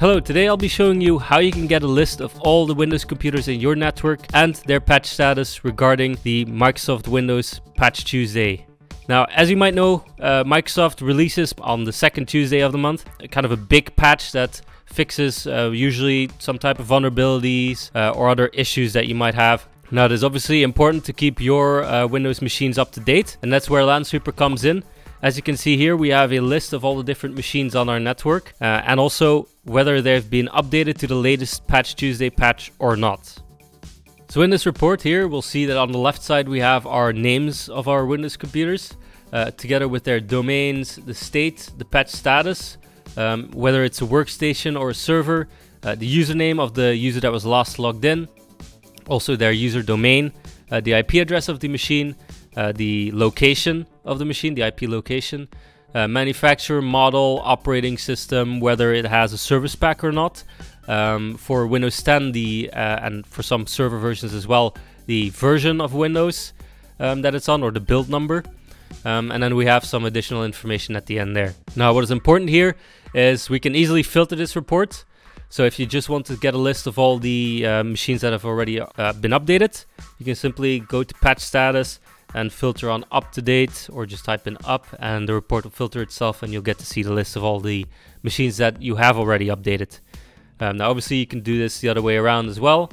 Hello, today I'll be showing you how you can get a list of all the Windows computers in your network and their patch status regarding the Microsoft Windows Patch Tuesday. Now, as you might know, Microsoft releases on the second Tuesday of the month kind of a big patch that fixes usually some type of vulnerabilities or other issues that you might have. Now, it is obviously important to keep your Windows machines up to date, and that's where Lansweeper comes in. As you can see here, we have a list of all the different machines on our network and also whether they've been updated to the latest Patch Tuesday patch or not. So in this report here, we'll see that on the left side we have our names of our Windows computers together with their domains, the state, the patch status, whether it's a workstation or a server, the username of the user that was last logged in, also their user domain, the IP address of the machine, the location of the machine, the IP location, manufacturer, model, operating system, whether it has a service pack or not. For Windows 10, and for some server versions as well, the version of Windows that it's on, or the build number. And then we have some additional information at the end there. Now, what is important here is we can easily filter this report. So if you just want to get a list of all the machines that have already been updated, you can simply go to patch status and filter on up to date, or just type in up and the report will filter itself and you'll get to see the list of all the machines that you have already updated. Now obviously you can do this the other way around as well,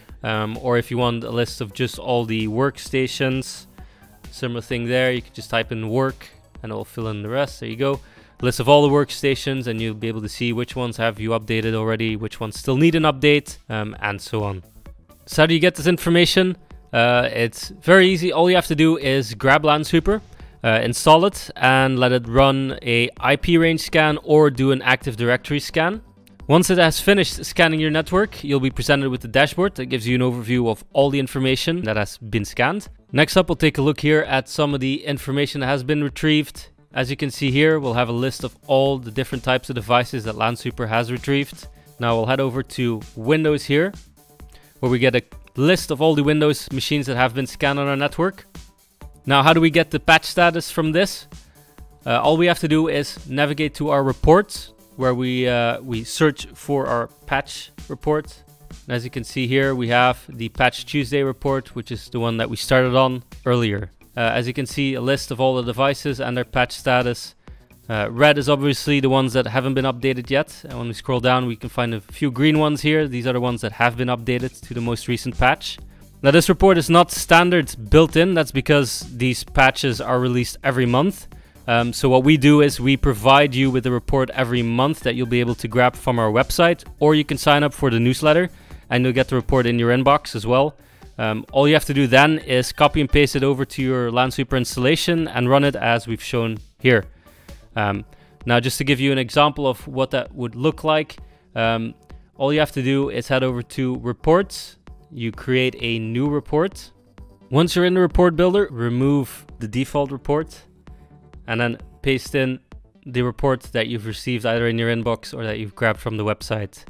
or if you want a list of just all the workstations, similar thing there, you can just type in work and it will fill in the rest. There you go, list of all the workstations, and you'll be able to see which ones have you updated already, which ones still need an update, and so on. So how do you get this information? It's very easy. All you have to do is grab Lansweeper, install it, and let it run a IP range scan or do an Active Directory scan. Once it has finished scanning your network, you'll be presented with the dashboard that gives you an overview of all the information that has been scanned. Next up, we'll take a look here at some of the information that has been retrieved. As you can see here, we'll have a list of all the different types of devices that Lansweeper has retrieved. Now we'll head over to Windows here, where we get a list of all the Windows machines that have been scanned on our network. Now, how do we get the patch status from this? All we have to do is navigate to our reports, where we search for our patch report. And as you can see here, we have the Patch Tuesday report, which is the one that we started on earlier. As you can see, a list of all the devices and their patch status. Red is obviously the ones that haven't been updated yet, and when we scroll down we can find a few green ones here. These are the ones that have been updated to the most recent patch. Now, this report is not standard built in. That's because these patches are released every month. So what we do is we provide you with a report every month that you'll be able to grab from our website, or you can sign up for the newsletter and you'll get the report in your inbox as well. All you have to do then is copy and paste it over to your Lansweeper installation and run it as we've shown here. Now, just to give you an example of what that would look like, all you have to do is head over to reports. You create a new report. Once you're in the report builder, remove the default report and then paste in the report that you've received either in your inbox or that you've grabbed from the website.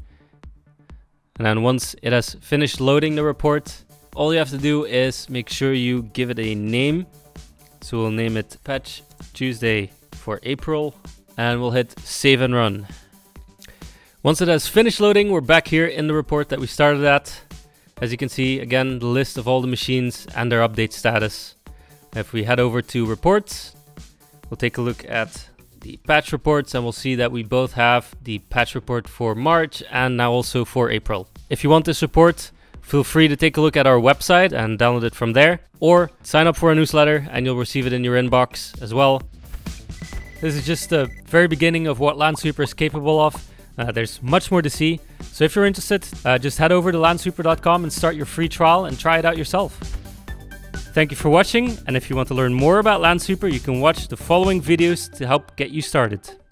And then once it has finished loading the report, all you have to do is make sure you give it a name. So we'll name it Patch Tuesday for April, and we'll hit save and run. Once it has finished loading, we're back here in the report that we started at. As you can see, again, the list of all the machines and their update status. If we head over to reports, we'll take a look at the patch reports, and we'll see that we both have the patch report for March and now also for April. If you want this report, feel free to take a look at our website and download it from there, or sign up for our newsletter and you'll receive it in your inbox as well. This is just the very beginning of what Lansweeper is capable of. There's much more to see. So if you're interested, just head over to lansweeper.com and start your free trial and try it out yourself. Thank you for watching, and if you want to learn more about Lansweeper, you can watch the following videos to help get you started.